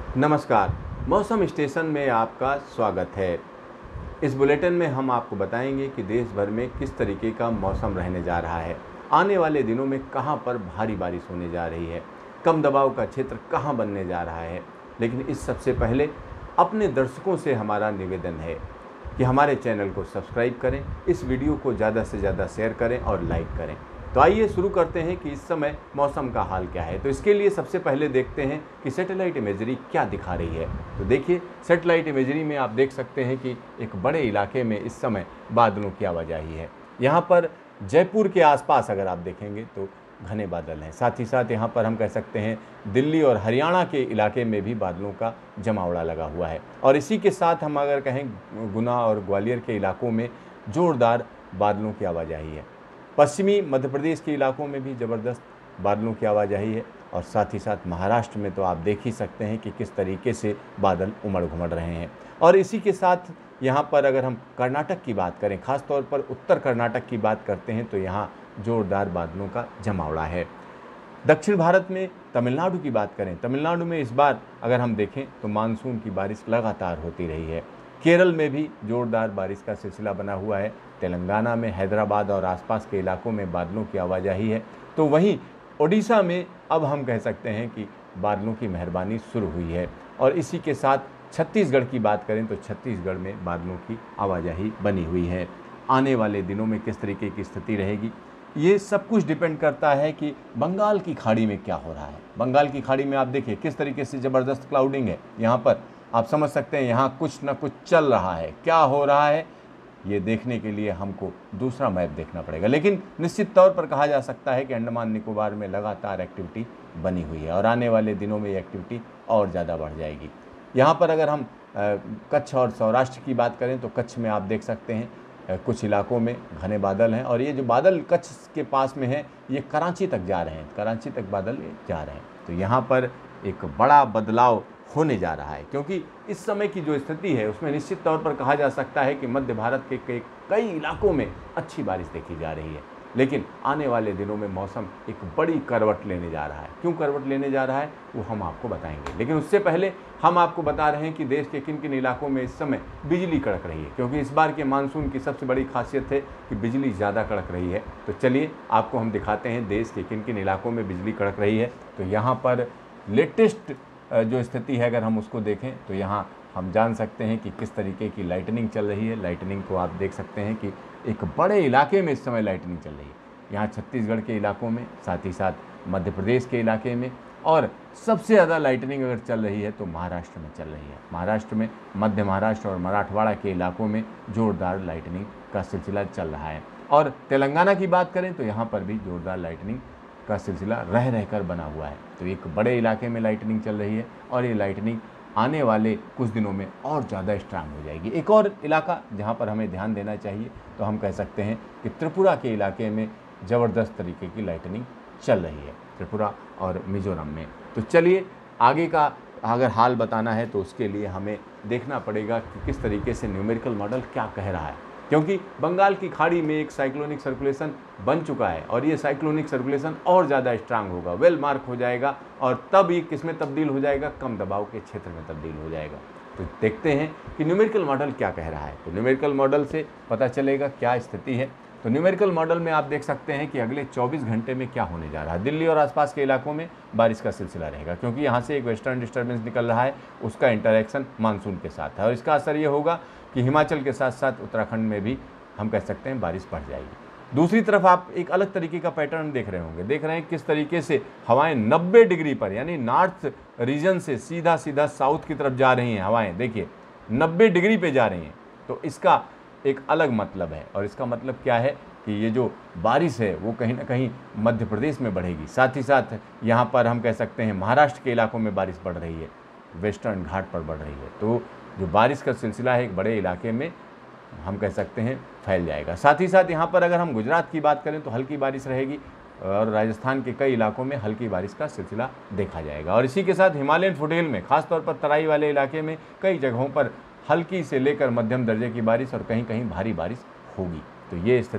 नमस्कार। मौसम स्टेशन में आपका स्वागत है। इस बुलेटिन में हम आपको बताएंगे कि देश भर में किस तरीके का मौसम रहने जा रहा है, आने वाले दिनों में कहां पर भारी बारिश होने जा रही है, कम दबाव का क्षेत्र कहां बनने जा रहा है। लेकिन इस सबसे पहले अपने दर्शकों से हमारा निवेदन है कि हमारे चैनल को सब्सक्राइब करें, इस वीडियो को ज़्यादा से ज़्यादा शेयर करें और लाइक करें। तो आइए शुरू करते हैं कि इस समय मौसम का हाल क्या है। तो इसके लिए सबसे पहले देखते हैं कि सैटेलाइट इमेजरी क्या दिखा रही है। तो देखिए, सैटेलाइट इमेजरी में आप देख सकते हैं कि एक बड़े इलाके में इस समय बादलों की आवाजाही है। यहाँ पर जयपुर के आसपास अगर आप देखेंगे तो घने बादल हैं। साथ ही साथ यहाँ पर हम कह सकते हैं दिल्ली और हरियाणा के इलाके में भी बादलों का जमावड़ा लगा हुआ है। और इसी के साथ हम अगर कहें गुना और ग्वालियर के इलाकों में ज़ोरदार बादलों की आवाजाही है। पश्चिमी मध्य प्रदेश के इलाकों में भी ज़बरदस्त बादलों की आवाजाही है। और साथ ही साथ महाराष्ट्र में तो आप देख ही सकते हैं कि किस तरीके से बादल उमड़ घुमड़ रहे हैं। और इसी के साथ यहाँ पर अगर हम कर्नाटक की बात करें, ख़ास तौर पर उत्तर कर्नाटक की बात करते हैं, तो यहाँ ज़ोरदार बादलों का जमावड़ा है। दक्षिण भारत में तमिलनाडु की बात करें, तमिलनाडु में इस बार अगर हम देखें तो मानसून की बारिश लगातार होती रही है। केरल में भी ज़ोरदार बारिश का सिलसिला बना हुआ है। तेलंगाना में हैदराबाद और आसपास के इलाकों में बादलों की आवाजाही है। तो वहीं ओडिशा में अब हम कह सकते हैं कि बादलों की मेहरबानी शुरू हुई है। और इसी के साथ छत्तीसगढ़ की बात करें तो छत्तीसगढ़ में बादलों की आवाजाही बनी हुई है। आने वाले दिनों में किस तरीके की स्थिति रहेगी, ये सब कुछ डिपेंड करता है कि बंगाल की खाड़ी में क्या हो रहा है। बंगाल की खाड़ी में आप देखिए किस तरीके से ज़बरदस्त क्लाउडिंग है। यहाँ पर आप समझ सकते हैं यहाँ कुछ ना कुछ चल रहा है। क्या हो रहा है ये देखने के लिए हमको दूसरा मैप देखना पड़ेगा। लेकिन निश्चित तौर पर कहा जा सकता है कि अंडमान निकोबार में लगातार एक्टिविटी बनी हुई है और आने वाले दिनों में ये एक्टिविटी और ज़्यादा बढ़ जाएगी। यहाँ पर अगर हम कच्छ और सौराष्ट्र की बात करें तो कच्छ में आप देख सकते हैं कुछ इलाकों में घने बादल हैं। और ये जो बादल कच्छ के पास में है ये कराची तक जा रहे हैं, कराची तक बादल जा रहे हैं। तो यहाँ पर एक बड़ा बदलाव होने जा रहा है, क्योंकि इस समय की जो स्थिति है उसमें निश्चित तौर पर कहा जा सकता है कि मध्य भारत के कई इलाकों में अच्छी बारिश देखी जा रही है। लेकिन आने वाले दिनों में मौसम एक बड़ी करवट लेने जा रहा है। क्यों करवट लेने जा रहा है वो हम आपको बताएंगे। लेकिन उससे पहले हम आपको बता रहे हैं कि देश के किन किन इलाकों में इस समय बिजली कड़क रही है, क्योंकि इस बार के मानसून की सबसे बड़ी खासियत है कि बिजली ज़्यादा कड़क रही है। तो चलिए आपको हम दिखाते हैं देश के किन किन इलाकों में बिजली कड़क रही है। तो यहाँ पर लेटेस्ट जो स्थिति है अगर हम उसको देखें तो यहाँ हम जान सकते हैं कि किस तरीके की लाइटनिंग चल रही है। लाइटनिंग को आप देख सकते हैं कि एक बड़े इलाके में इस समय लाइटनिंग चल रही है। यहाँ छत्तीसगढ़ के इलाकों में, साथ ही साथ मध्य प्रदेश के इलाके में, और सबसे ज़्यादा लाइटनिंग अगर चल रही है तो महाराष्ट्र में चल रही है। महाराष्ट्र में मध्य महाराष्ट्र और मराठवाड़ा के इलाकों में ज़ोरदार लाइटनिंग का सिलसिला चल रहा है। और तेलंगाना की बात करें तो यहाँ पर भी ज़ोरदार लाइटनिंग का सिलसिला रह रहकर बना हुआ है। तो एक बड़े इलाके में लाइटनिंग चल रही है और ये लाइटनिंग आने वाले कुछ दिनों में और ज़्यादा स्ट्रांग हो जाएगी। एक और इलाका जहाँ पर हमें ध्यान देना चाहिए तो हम कह सकते हैं कि त्रिपुरा के इलाके में ज़बरदस्त तरीके की लाइटनिंग चल रही है, त्रिपुरा और मिज़ोरम में। तो चलिए आगे का अगर हाल बताना है तो उसके लिए हमें देखना पड़ेगा कि किस तरीके से न्यूमेरिकल मॉडल क्या कह रहा है, क्योंकि बंगाल की खाड़ी में एक साइक्लोनिक सर्कुलेशन बन चुका है और ये साइक्लोनिक सर्कुलेशन और ज़्यादा स्ट्रांग होगा, वेल मार्क हो जाएगा और तब ये किस में तब्दील हो जाएगा, कम दबाव के क्षेत्र में तब्दील हो जाएगा। तो देखते हैं कि न्यूमेरिकल मॉडल क्या कह रहा है। तो न्यूमेरिकल मॉडल से पता चलेगा क्या स्थिति है। तो न्यूमेरिकल मॉडल में आप देख सकते हैं कि अगले 24 घंटे में क्या होने जा रहा है। दिल्ली और आसपास के इलाकों में बारिश का सिलसिला रहेगा, क्योंकि यहाँ से एक वेस्टर्न डिस्टर्बेंस निकल रहा है, उसका इंटरेक्शन मानसून के साथ है और इसका असर ये होगा कि हिमाचल के साथ साथ उत्तराखंड में भी हम कह सकते हैं बारिश बढ़ जाएगी। दूसरी तरफ आप एक अलग तरीके का पैटर्न देख रहे होंगे, देख रहे हैं किस तरीके से हवाएं 90 डिग्री पर, यानी नॉर्थ रीजन से सीधा सीधा साउथ की तरफ जा रही हैं हवाएं। देखिए 90 डिग्री पे जा रही हैं। तो इसका एक अलग मतलब है और इसका मतलब क्या है कि ये जो बारिश है वो कहीं ना कहीं मध्य प्रदेश में बढ़ेगी। साथ ही साथ यहाँ पर हम कह सकते हैं महाराष्ट्र के इलाकों में बारिश बढ़ रही है, वेस्टर्न घाट पर बढ़ रही है। तो जो बारिश का सिलसिला है एक बड़े इलाके में हम कह सकते हैं फैल जाएगा। साथ ही साथ यहाँ पर अगर हम गुजरात की बात करें तो हल्की बारिश रहेगी और राजस्थान के कई इलाकों में हल्की बारिश का सिलसिला देखा जाएगा। और इसी के साथ हिमालयन फुटहिल में, खासतौर पर तराई वाले इलाके में कई जगहों पर हल्की से लेकर मध्यम दर्जे की बारिश और कहीं कहीं भारी बारिश होगी। तो ये स्थिति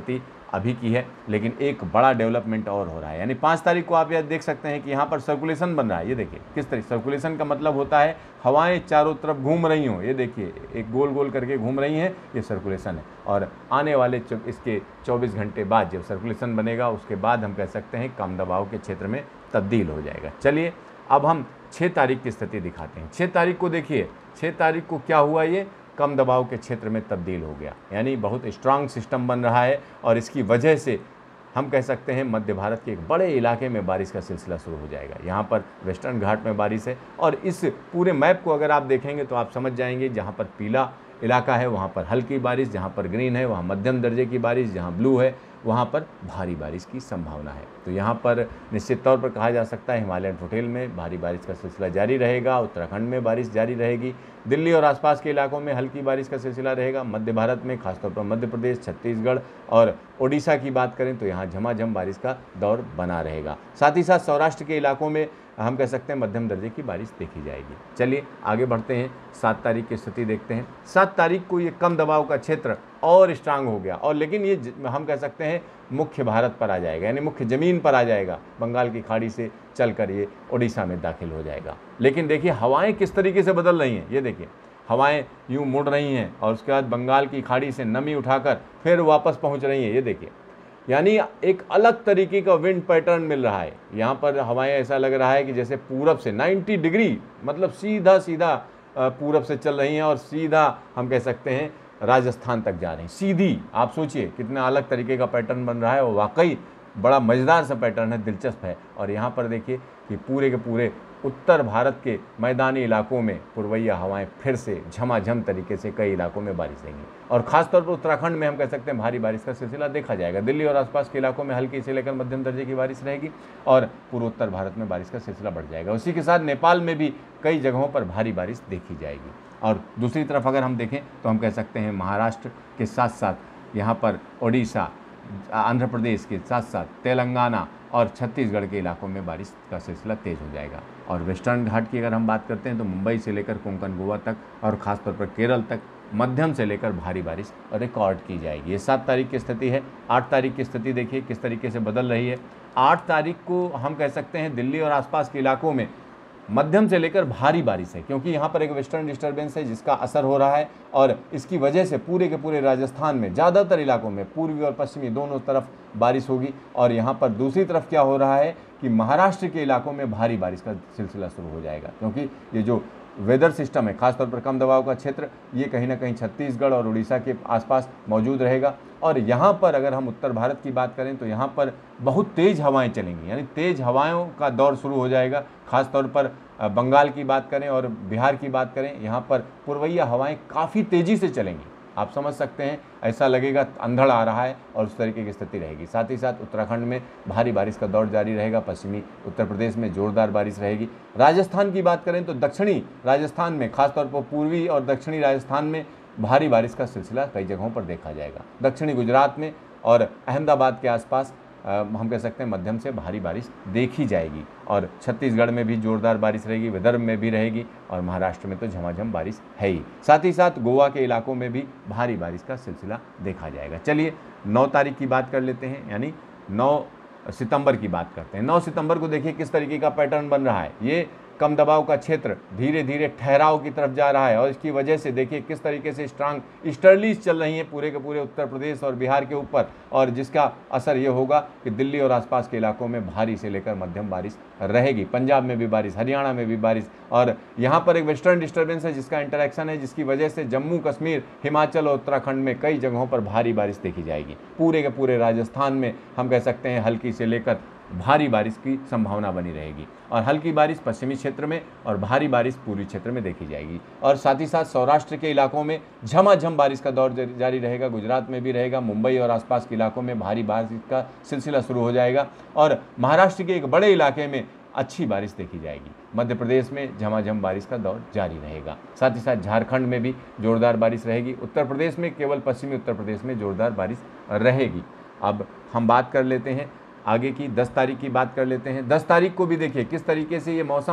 अभी की है, लेकिन एक बड़ा डेवलपमेंट और हो रहा है। यानी 5 तारीख को आप यह देख सकते हैं कि यहाँ पर सर्कुलेशन बन रहा है। ये देखिए किस तरह सर्कुलेशन का मतलब होता है हवाएं चारों तरफ घूम रही हों। ये देखिए एक गोल गोल करके घूम रही हैं, ये सर्कुलेशन है। और आने वाले इसके 24 घंटे बाद जब सर्कुलेशन बनेगा उसके बाद हम कह सकते हैं कम दबाव के क्षेत्र में तब्दील हो जाएगा। चलिए अब हम 6 तारीख की स्थिति दिखाते हैं। 6 तारीख को देखिए, 6 तारीख को क्या हुआ, ये कम दबाव के क्षेत्र में तब्दील हो गया। यानी बहुत स्ट्रांग सिस्टम बन रहा है और इसकी वजह से हम कह सकते हैं मध्य भारत के एक बड़े इलाके में बारिश का सिलसिला शुरू हो जाएगा। यहाँ पर वेस्टर्न घाट में बारिश है और इस पूरे मैप को अगर आप देखेंगे तो आप समझ जाएंगे जहाँ पर पीला इलाका है वहाँ पर हल्की बारिश, जहाँ पर ग्रीन है वहाँ मध्यम दर्जे की बारिश, जहाँ ब्लू है वहाँ पर भारी बारिश की संभावना है। तो यहाँ पर निश्चित तौर पर कहा जा सकता है हिमालयन फुटेल में भारी बारिश का सिलसिला जारी रहेगा, उत्तराखंड में बारिश जारी रहेगी, दिल्ली और आसपास के इलाकों में हल्की बारिश का सिलसिला रहेगा, मध्य भारत में खासतौर पर मध्य प्रदेश, छत्तीसगढ़ और ओडिशा की बात करें तो यहाँ झमाझम बारिश का दौर बना रहेगा। साथ ही साथ सौराष्ट्र के इलाकों में हम कह सकते हैं मध्यम दर्जे की बारिश देखी जाएगी। चलिए आगे बढ़ते हैं, 7 तारीख की स्थिति देखते हैं। 7 तारीख को ये कम दबाव का क्षेत्र और स्ट्रांग हो गया और लेकिन ये हम कह सकते हैं मुख्य भारत पर आ जाएगा, यानी मुख्य ज़मीन पर आ जाएगा। बंगाल की खाड़ी से चलकर ये ओडिशा में दाखिल हो जाएगा। लेकिन देखिए हवाएं किस तरीके से बदल रही हैं। ये देखिए हवाएं यूँ मुड़ रही हैं और उसके बाद बंगाल की खाड़ी से नमी उठाकर फिर वापस पहुँच रही हैं। ये देखिए यानी एक अलग तरीके का विंड पैटर्न मिल रहा है। यहाँ पर हवाएं ऐसा लग रहा है कि जैसे पूरब से 90 डिग्री मतलब सीधा सीधा पूरब से चल रही हैं और सीधा हम कह सकते हैं राजस्थान तक जा रही हैं सीधी। आप सोचिए कितना अलग तरीके का पैटर्न बन रहा है और वाकई बड़ा मज़ेदार सा पैटर्न है, दिलचस्प है। और यहाँ पर देखिए कि पूरे के पूरे उत्तर भारत के मैदानी इलाकों में पुरवैया हवाएं फिर से झमाझम तरीके से कई इलाकों में बारिश देंगी और खासतौर पर उत्तराखंड में हम कह सकते हैं भारी बारिश का सिलसिला देखा जाएगा। दिल्ली और आसपास के इलाकों में हल्की से लेकर मध्यम दर्जे की बारिश रहेगी और पूर्वोत्तर भारत में बारिश का सिलसिला बढ़ जाएगा। उसी के साथ नेपाल में भी कई जगहों पर भारी बारिश देखी जाएगी। और दूसरी तरफ अगर हम देखें तो हम कह सकते हैं महाराष्ट्र के साथ साथ यहाँ पर ओडिशा, आंध्र प्रदेश के साथ साथ तेलंगाना और छत्तीसगढ़ के इलाकों में बारिश का सिलसिला तेज़ हो जाएगा। और वेस्टर्न घाट की अगर हम बात करते हैं तो मुंबई से लेकर कोंकण गोवा तक और ख़ासतौर पर केरल तक मध्यम से लेकर भारी बारिश रिकॉर्ड की जाएगी। ये 7 तारीख की स्थिति है। 8 तारीख की स्थिति देखिए किस तरीके से बदल रही है। 8 तारीख को हम कह सकते हैं दिल्ली और आसपास के इलाकों में मध्यम से लेकर भारी बारिश है, क्योंकि यहाँ पर एक वेस्टर्न डिस्टर्बेंस है जिसका असर हो रहा है और इसकी वजह से पूरे के पूरे राजस्थान में ज़्यादातर इलाकों में पूर्वी और पश्चिमी दोनों तरफ बारिश होगी। और यहाँ पर दूसरी तरफ क्या हो रहा है कि महाराष्ट्र के इलाकों में भारी बारिश का सिलसिला शुरू हो जाएगा, क्योंकि ये जो वेदर सिस्टम है खासतौर पर कम दबाव का क्षेत्र ये कहीं ना कहीं छत्तीसगढ़ और उड़ीसा के आसपास मौजूद रहेगा। और यहाँ पर अगर हम उत्तर भारत की बात करें तो यहाँ पर बहुत तेज़ हवाएं चलेंगी, यानी तेज़ हवाओं का दौर शुरू हो जाएगा। खासतौर पर बंगाल की बात करें और बिहार की बात करें, यहाँ पर पुरवैया हवाएं काफ़ी तेज़ी से चलेंगी। आप समझ सकते हैं ऐसा लगेगा अंधड़ आ रहा है और उस तरीके की स्थिति रहेगी। साथ ही साथ उत्तराखंड में भारी बारिश का दौर जारी रहेगा, पश्चिमी उत्तर प्रदेश में जोरदार बारिश रहेगी। राजस्थान की बात करें तो दक्षिणी राजस्थान में खासतौर पर पूर्वी और दक्षिणी राजस्थान में भारी बारिश का सिलसिला कई जगहों पर देखा जाएगा। दक्षिणी गुजरात में और अहमदाबाद के आसपास हम कह सकते हैं मध्यम से भारी बारिश देखी जाएगी। और छत्तीसगढ़ में भी जोरदार बारिश रहेगी, विदर्भ में भी रहेगी और महाराष्ट्र में तो झमाझम बारिश है ही। साथ ही साथ गोवा के इलाकों में भी भारी बारिश का सिलसिला देखा जाएगा। चलिए 9 तारीख की बात कर लेते हैं, यानी 9 सितंबर की बात करते हैं। 9 सितंबर को देखिए किस तरीके का पैटर्न बन रहा है। ये कम दबाव का क्षेत्र धीरे धीरे ठहराव की तरफ जा रहा है और इसकी वजह से देखिए किस तरीके से स्ट्रांग ईस्टर्लीज चल रही हैं पूरे के पूरे उत्तर प्रदेश और बिहार के ऊपर, और जिसका असर ये होगा कि दिल्ली और आसपास के इलाकों में भारी से लेकर मध्यम बारिश रहेगी। पंजाब में भी बारिश, हरियाणा में भी बारिश, और यहाँ पर एक वेस्टर्न डिस्टर्बेंस है जिसका इंटरेक्शन है, जिसकी वजह से जम्मू कश्मीर, हिमाचल और उत्तराखंड में कई जगहों पर भारी बारिश देखी जाएगी। पूरे के पूरे राजस्थान में हम कह सकते हैं हल्की से लेकर भारी बारिश की संभावना बनी रहेगी और हल्की बारिश पश्चिमी क्षेत्र में और भारी बारिश पूर्वी क्षेत्र में देखी जाएगी। और साथ ही साथ सौराष्ट्र के इलाकों में झमाझम बारिश का दौर जारी रहेगा, गुजरात में भी रहेगा, मुंबई और आसपास के इलाकों में भारी बारिश का सिलसिला शुरू हो जाएगा और महाराष्ट्र के एक बड़े इलाके में अच्छी बारिश देखी जाएगी। मध्य प्रदेश में झमाझम बारिश का दौर जारी रहेगा। साथ ही साथ झारखंड में भी जोरदार बारिश रहेगी। उत्तर प्रदेश में केवल पश्चिमी उत्तर प्रदेश में जोरदार बारिश रहेगी। अब हम बात कर लेते हैं आगे की 10 तारीख की बात कर लेते हैं। 10 तारीख को भी देखिए किस तरीके से ये मौसम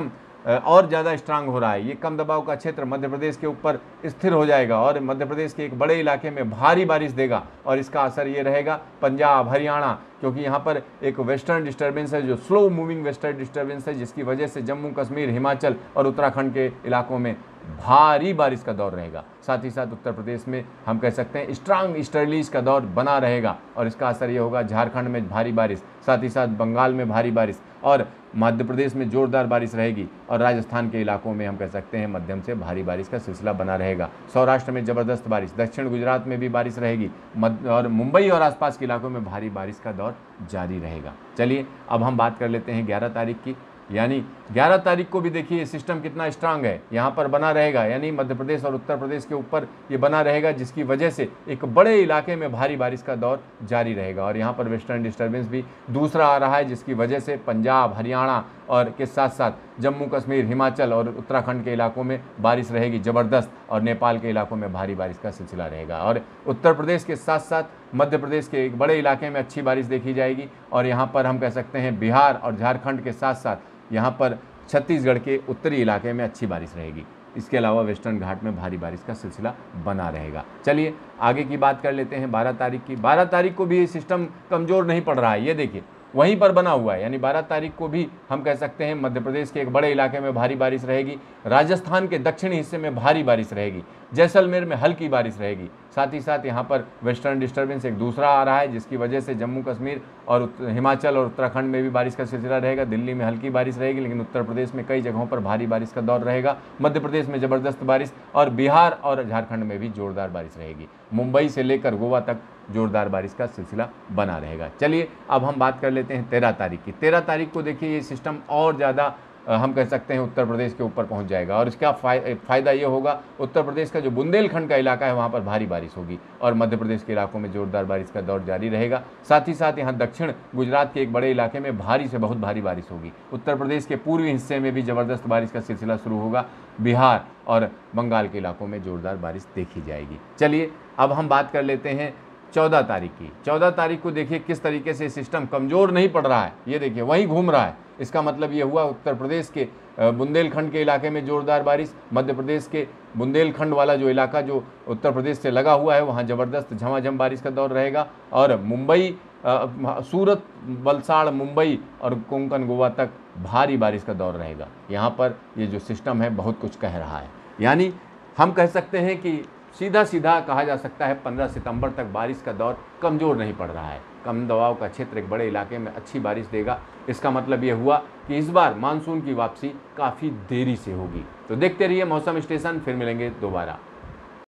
और ज़्यादा स्ट्रांग हो रहा है। ये कम दबाव का क्षेत्र मध्य प्रदेश के ऊपर स्थिर हो जाएगा और मध्य प्रदेश के एक बड़े इलाके में भारी बारिश देगा और इसका असर ये रहेगा पंजाब, हरियाणा, क्योंकि यहाँ पर एक वेस्टर्न डिस्टर्बेंस है जो स्लो मूविंग वेस्टर्न डिस्टर्बेंस है, जिसकी वजह से जम्मू कश्मीर, हिमाचल और उत्तराखंड के इलाकों में भारी बारिश का दौर रहेगा। साथ ही साथ उत्तर प्रदेश में हम कह सकते हैं स्ट्रांग ईस्टर्लीज का दौर बना रहेगा और इसका असर ये होगा झारखंड में भारी बारिश, साथ ही साथ बंगाल में भारी बारिश और मध्य प्रदेश में जोरदार बारिश रहेगी और राजस्थान के इलाकों में हम कह सकते हैं मध्यम से भारी बारिश का सिलसिला बना रहेगा। सौराष्ट्र में ज़बरदस्त बारिश, दक्षिण गुजरात में भी बारिश रहेगी और मुंबई और आसपास के इलाकों में भारी बारिश का दौर जारी रहेगा। चलिए अब हम बात कर लेते हैं 11 तारीख की, यानी 11 तारीख को भी देखिए सिस्टम कितना स्ट्रांग है, यहाँ पर बना रहेगा, यानी मध्य प्रदेश और उत्तर प्रदेश के ऊपर ये बना रहेगा, जिसकी वजह से एक बड़े इलाके में भारी बारिश का दौर जारी रहेगा और यहाँ पर वेस्टर्न डिस्टर्बेंस भी दूसरा आ रहा है, जिसकी वजह से पंजाब, हरियाणा और के साथ साथ जम्मू कश्मीर, हिमाचल और उत्तराखंड के इलाकों में बारिश रहेगी ज़बरदस्त और नेपाल के इलाकों में भारी बारिश का सिलसिला रहेगा और उत्तर प्रदेश के साथ साथ मध्य प्रदेश के एक बड़े इलाके में अच्छी बारिश देखी जाएगी और यहाँ पर हम कह सकते हैं बिहार और झारखंड के साथ साथ यहाँ पर छत्तीसगढ़ के उत्तरी इलाके में अच्छी बारिश रहेगी। इसके अलावा वेस्टर्न घाट में भारी बारिश का सिलसिला बना रहेगा। चलिए आगे की बात कर लेते हैं 12 तारीख की। 12 तारीख को भी ये सिस्टम कमज़ोर नहीं पड़ रहा है, ये देखिए वहीं पर बना हुआ है, यानी 12 तारीख को भी हम कह सकते हैं मध्य प्रदेश के एक बड़े इलाके में भारी बारिश रहेगी, राजस्थान के दक्षिणी हिस्से में भारी बारिश रहेगी, जैसलमेर में हल्की बारिश रहेगी। साथ ही साथ यहाँ पर वेस्टर्न डिस्टर्बेंस एक दूसरा आ रहा है, जिसकी वजह से जम्मू कश्मीर और हिमाचल और उत्तराखंड में भी बारिश का सिलसिला रहेगा। दिल्ली में हल्की बारिश रहेगी, लेकिन उत्तर प्रदेश में कई जगहों पर भारी बारिश का दौर रहेगा। मध्य प्रदेश में ज़बरदस्त बारिश और बिहार और झारखंड में भी जोरदार बारिश रहेगी। मुंबई से लेकर गोवा तक जोरदार बारिश का सिलसिला बना रहेगा। चलिए अब हम बात कर लेते हैं 13 तारीख की। 13 तारीख को देखिए ये सिस्टम और ज़्यादा हम कह सकते हैं उत्तर प्रदेश के ऊपर पहुंच जाएगा और इसका फ़ायदा ये होगा, उत्तर प्रदेश का जो बुंदेलखंड का इलाका है वहाँ पर भारी बारिश होगी और मध्य प्रदेश के इलाकों में जोरदार बारिश का दौर जारी रहेगा। साथ ही साथ यहाँ दक्षिण गुजरात के एक बड़े इलाके में भारी से बहुत भारी बारिश होगी। उत्तर प्रदेश के पूर्वी हिस्से में भी ज़बरदस्त बारिश का सिलसिला शुरू होगा। बिहार और बंगाल के इलाकों में जोरदार बारिश देखी जाएगी। चलिए अब हम बात कर लेते हैं 14 तारीख की। 14 तारीख को देखिए किस तरीके से सिस्टम कमज़ोर नहीं पड़ रहा है, ये देखिए वहीं घूम रहा है। इसका मतलब ये हुआ उत्तर प्रदेश के बुंदेलखंड के इलाके में जोरदार बारिश, मध्य प्रदेश के बुंदेलखंड वाला जो इलाका जो उत्तर प्रदेश से लगा हुआ है वहाँ ज़बरदस्त झमाझम बारिश का दौर रहेगा और मुंबई, सूरत, वलसाड़, मुंबई और कोंकण, गोवा तक भारी बारिश का दौर रहेगा। यहाँ पर ये जो सिस्टम है बहुत कुछ कह रहा है, यानी हम कह सकते हैं कि सीधा सीधा कहा जा सकता है 15 सितंबर तक बारिश का दौर कमज़ोर नहीं पड़ रहा है। कम दबाव का क्षेत्र एक बड़े इलाके में अच्छी बारिश देगा। इसका मतलब ये हुआ कि इस बार मानसून की वापसी काफ़ी देरी से होगी। तो देखते रहिए मौसम स्टेशन, फिर मिलेंगे दोबारा।